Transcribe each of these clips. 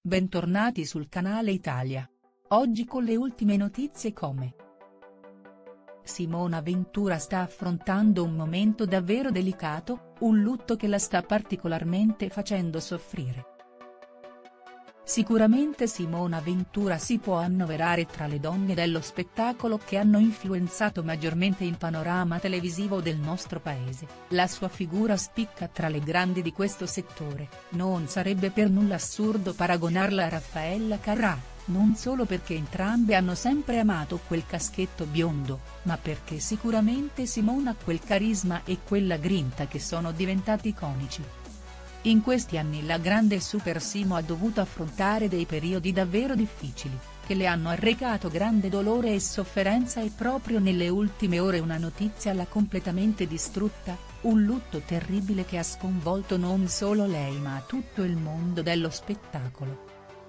Bentornati sul canale Italia. Oggi con le ultime notizie come Simona Ventura sta affrontando un momento davvero delicato, un lutto che la sta particolarmente facendo soffrire. Sicuramente Simona Ventura si può annoverare tra le donne dello spettacolo che hanno influenzato maggiormente il panorama televisivo del nostro paese, la sua figura spicca tra le grandi di questo settore, non sarebbe per nulla assurdo paragonarla a Raffaella Carrà, non solo perché entrambe hanno sempre amato quel caschetto biondo, ma perché sicuramente Simona ha quel carisma e quella grinta che sono diventati iconici. In questi anni la grande Super Simo ha dovuto affrontare dei periodi davvero difficili, che le hanno arrecato grande dolore e sofferenza e proprio nelle ultime ore una notizia l'ha completamente distrutta, un lutto terribile che ha sconvolto non solo lei ma tutto il mondo dello spettacolo.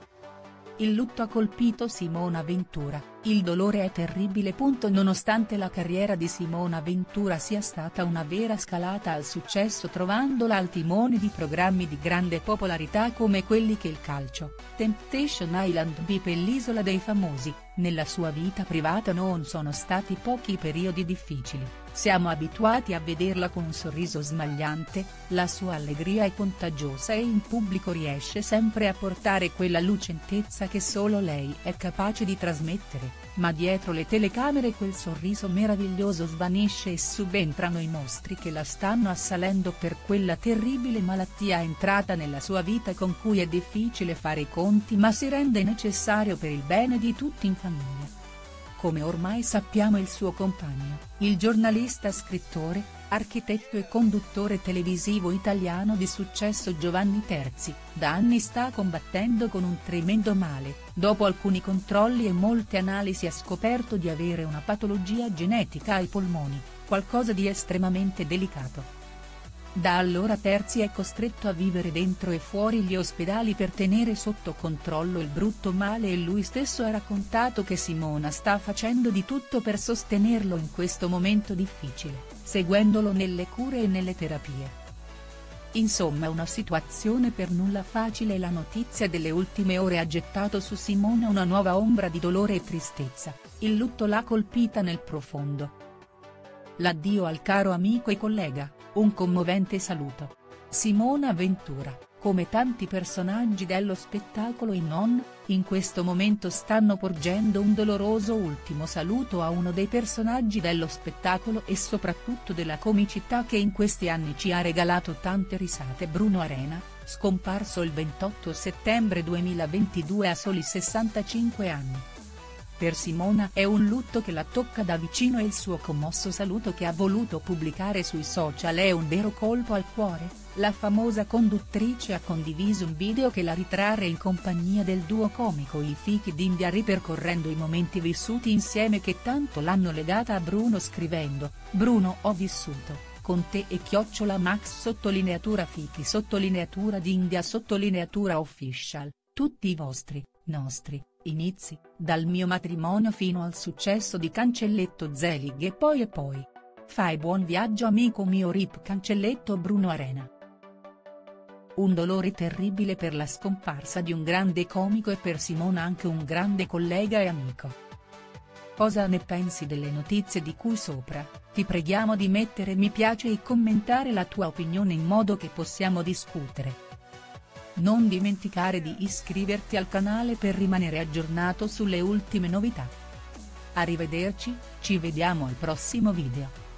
Il lutto ha colpito Simona Ventura, il dolore è terribile. Nonostante la carriera di Simona Ventura sia stata una vera scalata al successo trovandola al timone di programmi di grande popolarità come quelli che il calcio, Temptation Island VIP e l'Isola dei Famosi, nella sua vita privata non sono stati pochi i periodi difficili, siamo abituati a vederla con un sorriso smagliante, la sua allegria è contagiosa e in pubblico riesce sempre a portare quella lucentezza che solo lei è capace di trasmettere, ma dietro le telecamere quel sorriso meraviglioso svanisce e subentrano i mostri che la stanno assalendo per quella terribile malattia entrata nella sua vita con cui è difficile fare i conti ma si rende necessario per il bene di tutti in famiglia. Come ormai sappiamo il suo compagno, il giornalista, scrittore, architetto e conduttore televisivo italiano di successo Giovanni Terzi, da anni sta combattendo con un tremendo male, dopo alcuni controlli e molte analisi ha scoperto di avere una patologia genetica ai polmoni, qualcosa di estremamente delicato. Da allora Terzi è costretto a vivere dentro e fuori gli ospedali per tenere sotto controllo il brutto male e lui stesso ha raccontato che Simona sta facendo di tutto per sostenerlo in questo momento difficile, seguendolo nelle cure e nelle terapie. Insomma una situazione per nulla facile e la notizia delle ultime ore ha gettato su Simona una nuova ombra di dolore e tristezza, il lutto l'ha colpita nel profondo. L'addio al caro amico e collega, un commovente saluto. Simona Ventura, come tanti personaggi dello spettacolo e non, in questo momento stanno porgendo un doloroso ultimo saluto a uno dei personaggi dello spettacolo e soprattutto della comicità che in questi anni ci ha regalato tante risate. Bruno Arena, scomparso il 28 settembre 2022 a soli 65 anni. Per Simona è un lutto che la tocca da vicino e il suo commosso saluto che ha voluto pubblicare sui social è un vero colpo al cuore, la famosa conduttrice ha condiviso un video che la ritrae in compagnia del duo comico I Fichi d'India ripercorrendo i momenti vissuti insieme che tanto l'hanno legata a Bruno scrivendo, Bruno ho vissuto, con te e @Max _Fichi _d'India _official, tutti i vostri, nostri inizi, dal mio matrimonio fino al successo di Cancelletto Zelig e poi. Fai buon viaggio amico mio rip Cancelletto. Bruno Arena. Un dolore terribile per la scomparsa di un grande comico e per Simona anche un grande collega e amico. Cosa ne pensi delle notizie di cui sopra? Ti preghiamo di mettere mi piace e commentare la tua opinione in modo che possiamo discutere. Non dimenticare di iscriverti al canale per rimanere aggiornato sulle ultime novità. Arrivederci, ci vediamo al prossimo video.